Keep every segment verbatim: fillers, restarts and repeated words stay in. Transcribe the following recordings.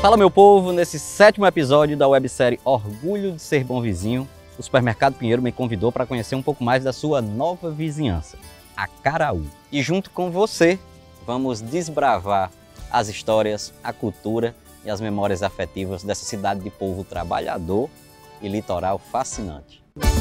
Fala, meu povo, nesse sétimo episódio da websérie Orgulho de Ser Bom Vizinho, o Supermercado Pinheiro me convidou para conhecer um pouco mais da sua nova vizinhança, Acaraú. E junto com você, vamos desbravar as histórias, a cultura e as memórias afetivas dessa cidade de povo trabalhador e litoral fascinante.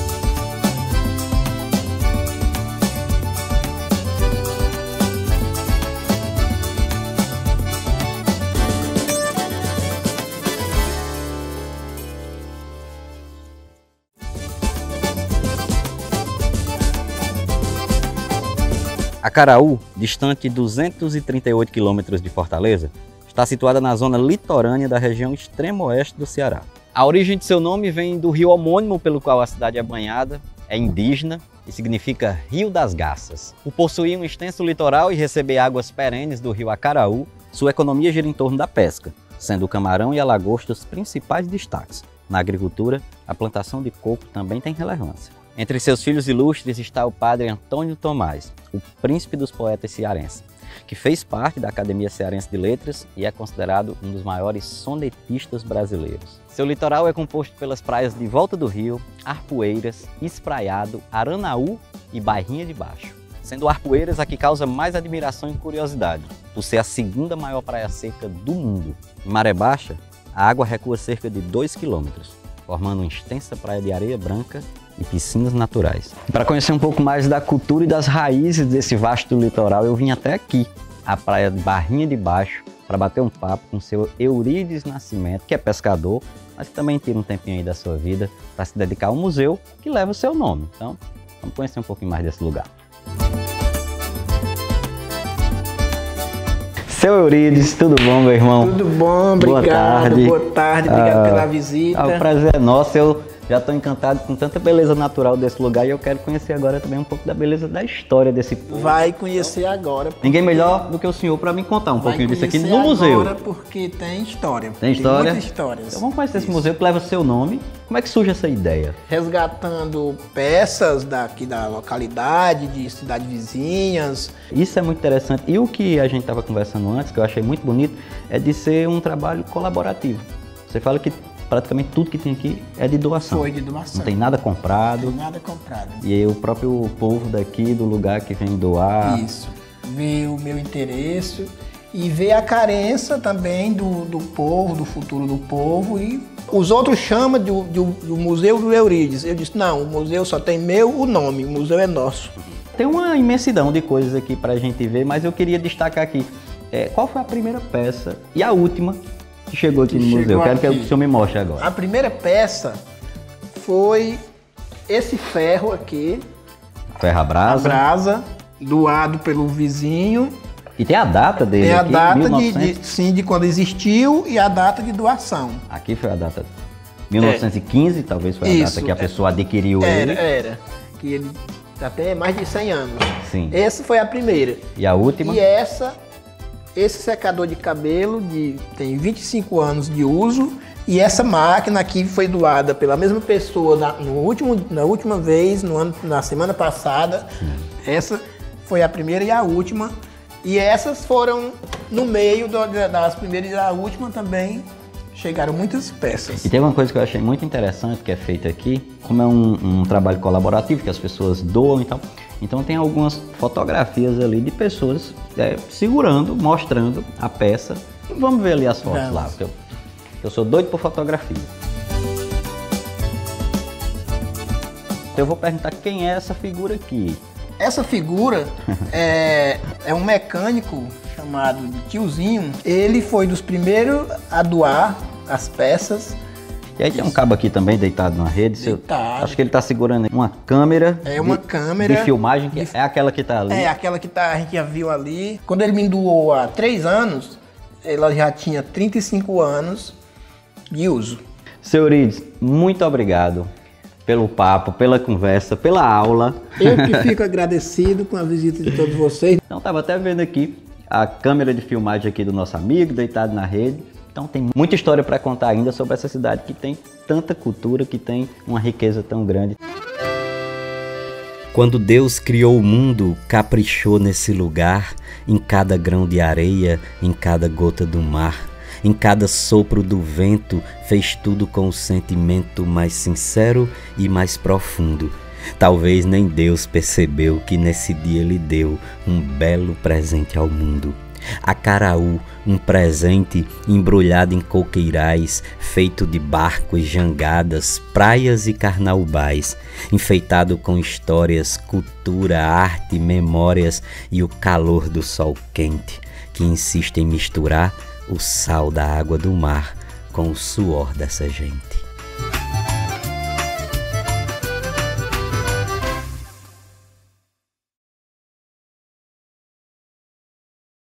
Acaraú, distante duzentos e trinta e oito quilômetros de Fortaleza, está situada na zona litorânea da região extremo-oeste do Ceará. A origem de seu nome vem do rio homônimo pelo qual a cidade é banhada, é indígena e significa Rio das Garças. Por possuir um extenso litoral e receber águas perenes do rio Acaraú, sua economia gira em torno da pesca, sendo o camarão e a lagosta os principais destaques. Na agricultura, a plantação de coco também tem relevância. Entre seus filhos ilustres está o padre Antônio Tomás, o príncipe dos poetas cearenses, que fez parte da Academia Cearense de Letras e é considerado um dos maiores sonetistas brasileiros. Seu litoral é composto pelas praias de Volta do Rio, Arpoeiras, Espraiado, Aranaú e Barrinha de Baixo. Sendo Arpoeiras a que causa mais admiração e curiosidade, por ser a segunda maior praia seca do mundo. Em maré baixa, a água recua cerca de dois quilômetros, formando uma extensa praia de areia branca e piscinas naturais. Para conhecer um pouco mais da cultura e das raízes desse vasto litoral, eu vim até aqui, a praia de Barrinha de Baixo, para bater um papo com o seu Eurides Nascimento, que é pescador, mas que também tira um tempinho aí da sua vida para se dedicar ao museu que leva o seu nome. Então, vamos conhecer um pouquinho mais desse lugar. Seu Eurides, tudo bom, meu irmão? Tudo bom, obrigado. Boa tarde, boa tarde obrigado ah, pela visita. Ah, o prazer é nosso. Eu já estou encantado com tanta beleza natural desse lugar e eu quero conhecer agora também um pouco da beleza da história desse povo. Vai conhecer agora. Ninguém melhor do que o senhor para me contar um Vai pouquinho disso aqui no museu. Agora porque tem história. Tem história? Tem muitas histórias. Então vamos conhecer Isso. esse museu que leva seu nome. Como é que surge essa ideia? Resgatando peças daqui da localidade, de cidades vizinhas. Isso é muito interessante. E o que a gente estava conversando antes, que eu achei muito bonito, é de ser um trabalho colaborativo. Você fala que praticamente tudo que tem aqui é de doação. Foi de doação. Não tem nada comprado. Não tem nada comprado. E aí o próprio povo daqui, do lugar que vem doar. Isso. Vê o meu interesse e vê a carência também do, do povo, do futuro do povo. E os outros chamam de, de, de Museu do Eurides. Eu disse, não, o museu só tem meu, o nome, o museu é nosso. Tem uma imensidão de coisas aqui pra gente ver, mas eu queria destacar aqui. É, qual foi a primeira peça e a última que chegou aqui que no chegou museu? Quero aqui. que o senhor me mostre agora. A primeira peça foi esse ferro aqui. Ferro à brasa. A brasa, doado pelo vizinho. E tem a data dele Tem a aqui, data mil e novecentos... de, sim, de quando existiu e a data de doação. Aqui foi a data mil novecentos e quinze, é. talvez foi a Isso, data que a pessoa adquiriu era, ele. Era, que ele até mais de cem anos. Sim. Essa foi a primeira. E a última? E essa, esse secador de cabelo de, tem vinte e cinco anos de uso. E essa máquina aqui foi doada pela mesma pessoa na, no último, na última vez, no ano, na semana passada. Sim. Essa foi a primeira e a última. E essas foram no meio do, das primeiras e a última também chegaram muitas peças. E tem uma coisa que eu achei muito interessante que é feita aqui, como é um, um trabalho colaborativo, que as pessoas doam e tal. Então tem algumas fotografias ali de pessoas é, segurando, mostrando a peça. E vamos ver ali as fotos Vamos. lá, porque eu, eu sou doido por fotografia. Então eu vou perguntar quem é essa figura aqui. Essa figura é, é um mecânico chamado de Tiozinho. Ele foi dos primeiros a doar as peças. E aí tem um cabo aqui também deitado na rede. Deitado. Acho que ele está segurando uma câmera. É uma de, câmera. De filmagem, que de, é aquela que está ali. É aquela que tá, a gente já viu ali. Quando ele me doou há três anos, ela já tinha trinta e cinco anos de uso. Seu Eurides, muito obrigado pelo papo, pela conversa, pela aula. Eu que fico agradecido com a visita de todos vocês. Então, estava até vendo aqui a câmera de filmagem aqui do nosso amigo, deitado na rede. Então, tem muita história para contar ainda sobre essa cidade que tem tanta cultura, que tem uma riqueza tão grande. Quando Deus criou o mundo, caprichou nesse lugar, em cada grão de areia, em cada gota do mar. Em cada sopro do vento, fez tudo com o sentimento mais sincero e mais profundo. Talvez nem Deus percebeu que nesse dia Ele deu um belo presente ao mundo. Acaraú, um presente embrulhado em coqueirais, feito de barcos, jangadas, praias e carnaubais, enfeitado com histórias, cultura, arte, memórias e o calor do sol quente, que insiste em misturar o sal da água do mar com o suor dessa gente.